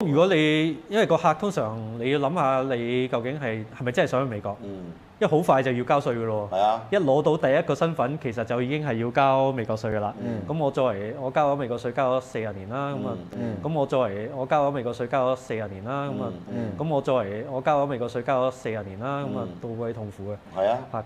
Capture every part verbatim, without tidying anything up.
如果你因為個客通常你要諗下你究竟係係咪真係想去美國？ 嗯， 因為好快就要交稅㗎咯。 係啊， 一攞到第一個身份，其實就已經係要交美國稅㗎啦。咁、 嗯、 我作為我交咗美國稅交咗四十年啦，咁啊、嗯，咁、嗯、我作為我交咗美國稅交咗四十年啦，咁啊、嗯，咁、嗯、我作為我交咗美國稅交咗四十年啦，咁啊、嗯，都會痛苦嘅。 係啊。 嚇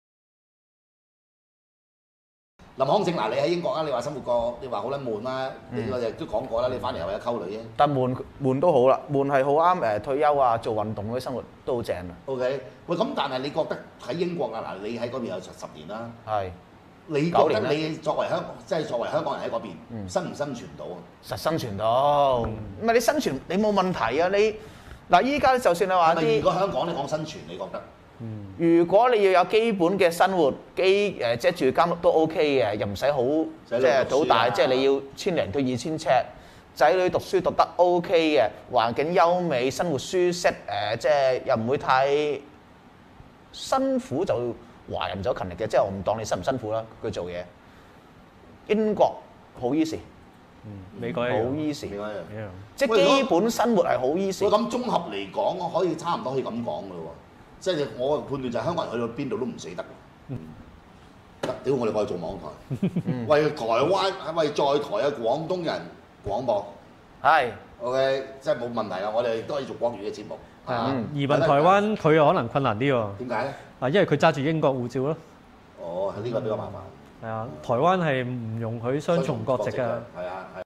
林康正嗱，你喺英國啊，你話生活過，你話好撚悶啦，你我哋都講過啦，你翻嚟係為咗溝女啫。 但悶悶都好啦，悶係好啱誒退休啊，做運動嗰啲生活都好正啊。 OK，喂，咁但係你覺得喺英國啊嗱，你喺嗰邊有十十年啦， 係， 你覺得你作為香即係作為香港人喺嗰邊， 嗯、 生唔生存到啊？ 實生存到，唔係、嗯、你生存你冇問題啊！你嗱依家就算你話啲， 如果香港你講生存，你覺得？ 嗯、如果你要有基本嘅生活基誒、呃，即係住間屋都 OK 嘅，又唔使好即係好大，即係你要千零到二千尺，仔女讀書讀得 OK 嘅，環境優美，生活舒適誒、呃，即係又唔會太辛苦就華人就勤力嘅，即係我唔當你辛唔辛苦啦，佢做嘢。英國好 easy， 嗯，美國好 easy， 一樣， 即係基本生活係好 easy。 喂，咁綜合嚟講，可以差唔多可以咁講噶咯喎。即係我嘅判斷就係香港人去到邊度都唔死得。得，屌我哋可以做網台，為台灣為在台嘅廣東人廣播。 係 ，OK，即係冇問題啊！我哋亦都可以做國語嘅節目。 係啊，移民台灣佢又可能困難啲喎。 點解咧？ 啊，因為佢揸住英國護照咯。 哦，呢個比較麻煩。 係啊，台灣係唔容許雙重國籍㗎。 係啊，係